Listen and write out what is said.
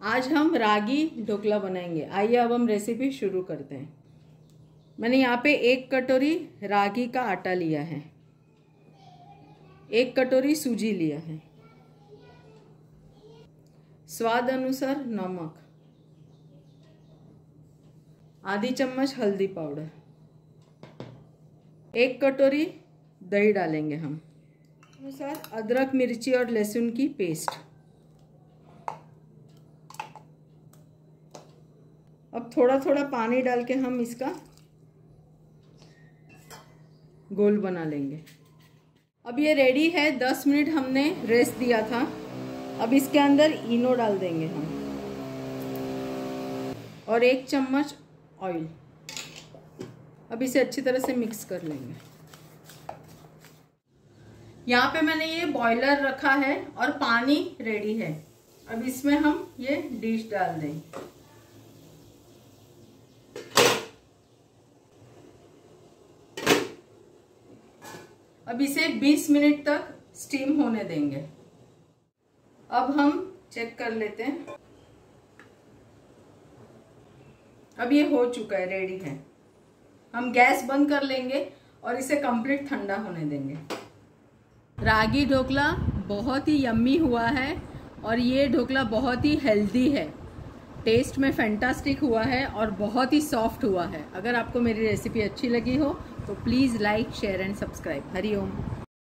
आज हम रागी ढोकला बनाएंगे। आइए अब हम रेसिपी शुरू करते हैं। मैंने यहाँ पे 1 कटोरी रागी का आटा लिया है, 1 कटोरी सूजी लिया है, स्वाद अनुसार नमक, आधी चम्मच हल्दी पाउडर, 1 कटोरी दही डालेंगे हम, अनुसार अदरक मिर्ची और लहसुन की पेस्ट। अब थोड़ा थोड़ा पानी डाल के हम इसका गोल बना लेंगे। अब ये रेडी है। 10 मिनट हमने रेस्ट दिया था। अब इसके अंदर इनो डाल देंगे हम और 1 चम्मच ऑयल। अब इसे अच्छी तरह से मिक्स कर लेंगे। यहाँ पे मैंने ये बॉयलर रखा है और पानी रेडी है। अब इसमें हम ये डिश डाल दें। अब इसे 20 मिनट तक स्टीम होने देंगे। अब हम चेक कर लेते हैं। अब ये हो चुका है, रेडी है। हम गैस बंद कर लेंगे और इसे कंप्लीट ठंडा होने देंगे। रागी ढोकला बहुत ही यम्मी हुआ है और ये ढोकला बहुत ही हेल्दी है। टेस्ट में फैंटास्टिक हुआ है और बहुत ही सॉफ्ट हुआ है। अगर आपको मेरी रेसिपी अच्छी लगी हो तो please like, share and subscribe. Hari Om.